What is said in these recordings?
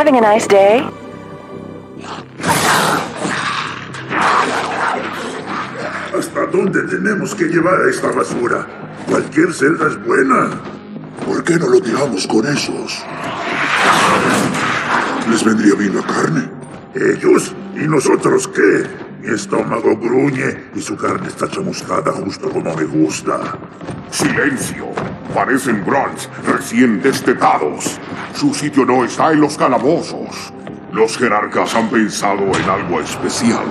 Having a nice day? ¿Hasta dónde tenemos que llevar a esta basura? Cualquier celda es buena. ¿Por qué no lo tiramos con esos? ¿Les vendría bien la carne? ¿Ellos? ¿Y nosotros qué? Mi estómago gruñe y su carne está chamuscada justo como me gusta. ¡Silencio! Parecen Grunts recién destetados. Su sitio no está en los calabozos. Los jerarcas han pensado en algo especial.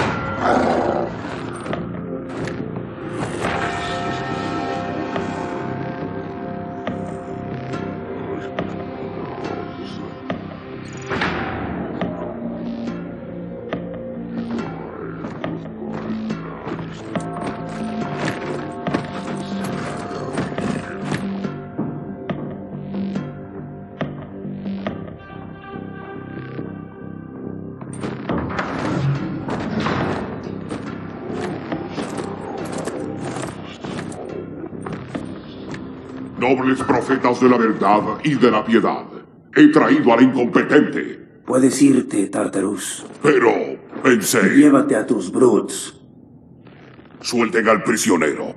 Nobles profetas de la verdad y de la piedad, he traído al incompetente. Puedes irte, Tartarus. Pero pensé... Llévate a tus brutes. Suelten al prisionero.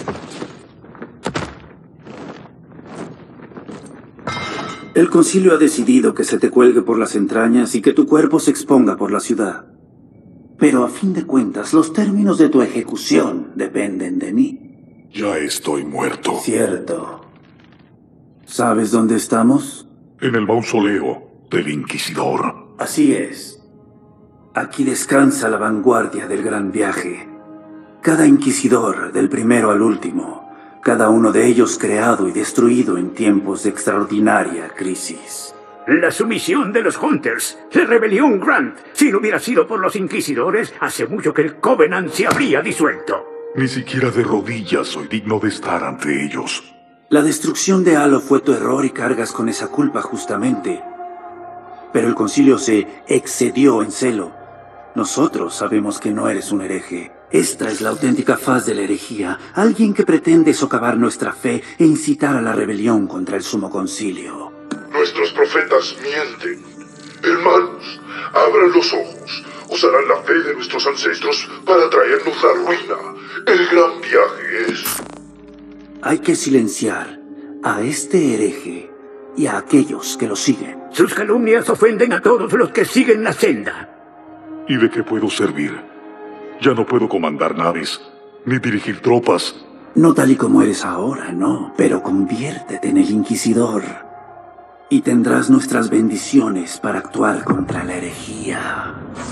El concilio ha decidido que se te cuelgue por las entrañas y que tu cuerpo se exponga por la ciudad. Pero a fin de cuentas, los términos de tu ejecución dependen de mí. Ya estoy muerto. Cierto. ¿Sabes dónde estamos? En el mausoleo del Inquisidor. Así es. Aquí descansa la vanguardia del gran viaje. Cada inquisidor, del primero al último, cada uno de ellos creado y destruido en tiempos de extraordinaria crisis. La sumisión de los Hunters, la rebelión Grunt. Si no hubiera sido por los inquisidores, hace mucho que el Covenant se habría disuelto. Ni siquiera de rodillas soy digno de estar ante ellos. La destrucción de Halo fue tu error y cargas con esa culpa justamente. Pero el concilio se excedió en celo. Nosotros sabemos que no eres un hereje. Esta es la auténtica faz de la herejía. Alguien que pretende socavar nuestra fe e incitar a la rebelión contra el sumo concilio. Nuestros profetas mienten. Hermanos, abran los ojos. Usarán la fe de nuestros ancestros para traernos la ruina. El gran viaje es... Hay que silenciar a este hereje y a aquellos que lo siguen. Sus calumnias ofenden a todos los que siguen la senda. ¿Y de qué puedo servir? Ya no puedo comandar naves, ni dirigir tropas. No tal y como eres ahora, no. Pero conviértete en el Inquisidor. Y tendrás nuestras bendiciones para actuar contra la herejía.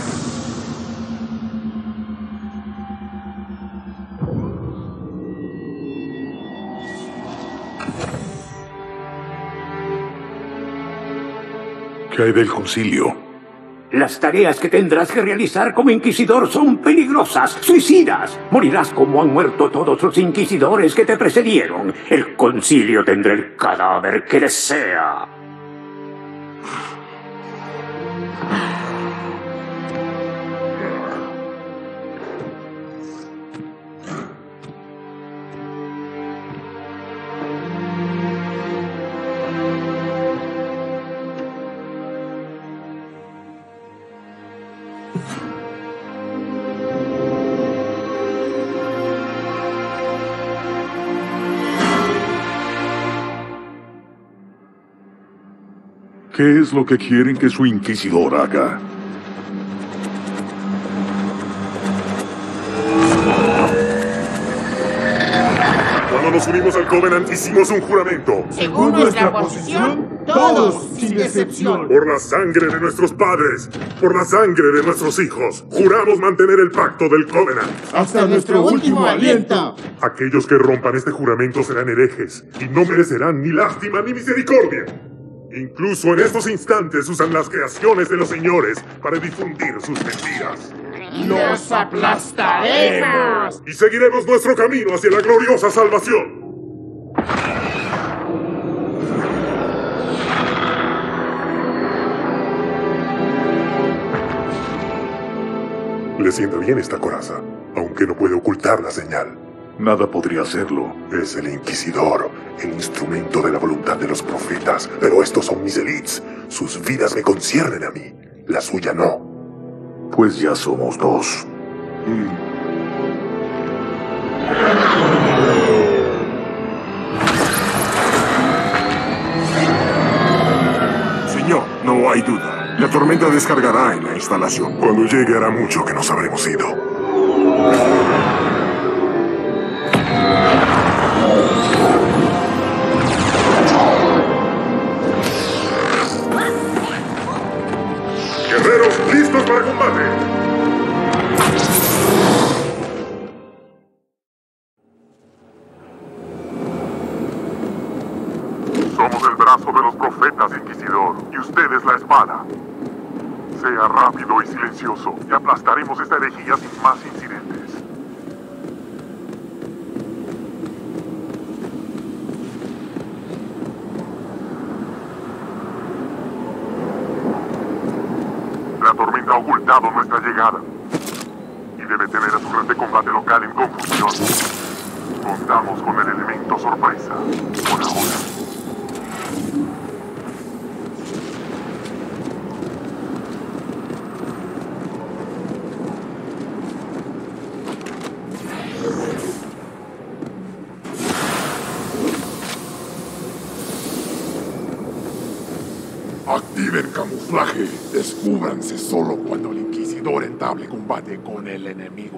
¿Qué hay del concilio? Las tareas que tendrás que realizar como inquisidor son peligrosas, suicidas. Morirás como han muerto todos los inquisidores que te precedieron. El concilio tendrá el cadáver que desea. ¿Qué es lo que quieren que su inquisidor haga? Cuando nos unimos al Covenant hicimos un juramento. Según nuestra posición, todos, sin excepción. Por la sangre de nuestros padres, por la sangre de nuestros hijos, juramos mantener el pacto del Covenant. Hasta nuestro último aliento. Aquellos que rompan este juramento serán herejes y no merecerán ni lástima ni misericordia. Incluso en estos instantes usan las creaciones de los señores para difundir sus mentiras. ¡Los aplastaremos! Y seguiremos nuestro camino hacia la gloriosa salvación. Le sienta bien esta coraza, aunque no puede ocultar la señal. Nada podría hacerlo. Es el Inquisidor, el instrumento de la voluntad de los profetas, pero estos son mis elites. Sus vidas me conciernen a mí, la suya no. Pues ya somos dos. Señor, no hay duda. La tormenta descargará en la instalación. Cuando llegue hará mucho que nos habremos ido. Guerreros, listos para combate. Somos el brazo de los profetas, Inquisidor, y usted es la espada. Sea rápido y silencioso, y aplastaremos esta herejía sin más incidentes. La tormenta ha ocultado nuestra llegada, y debe tener a su red de combate local en confusión. Contamos con el elemento sorpresa, por ahora. Activen camuflaje. Descúbranse solo cuando el Inquisidor entable combate con el enemigo.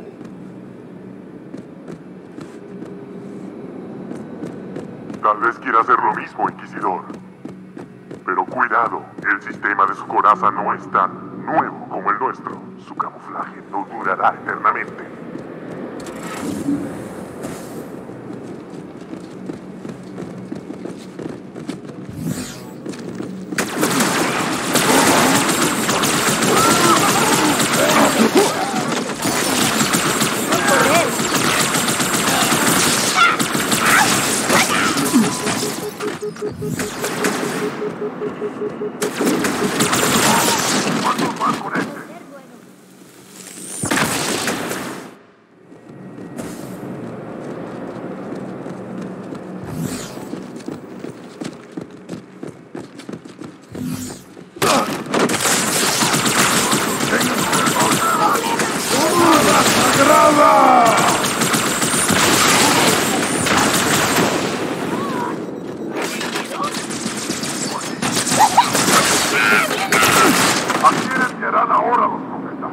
Tal vez quiera hacer lo mismo, Inquisidor. Pero cuidado, el sistema de su coraza no es tan nuevo como el nuestro. Su camuflaje no durará eternamente. Aquí enviarán ahora los profetas.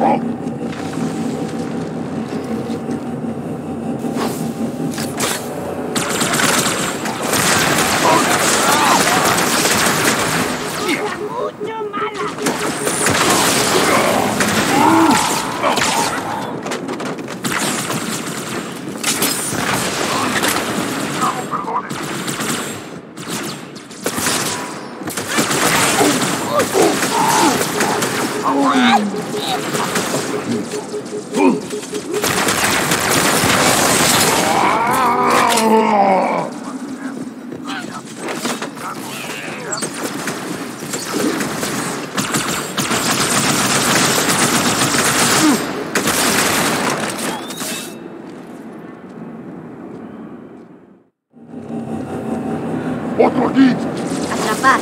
¡Otro aquí! Atrapar.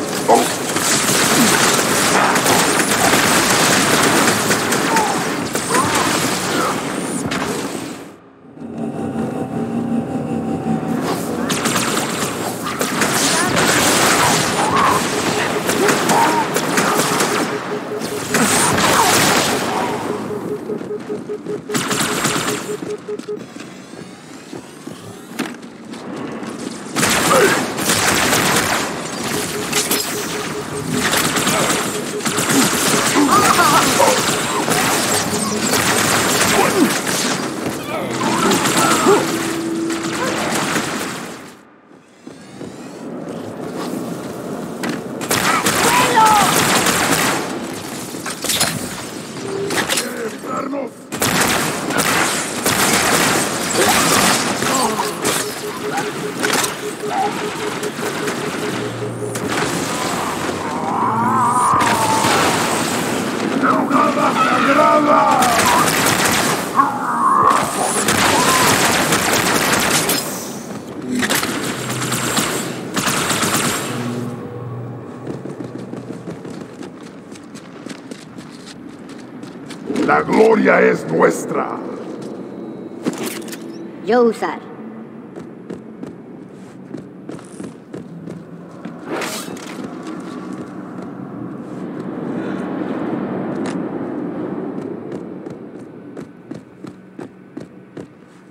La gloria es nuestra. Yo usar.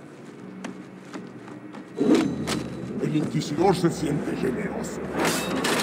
El Inquisidor se siente generoso.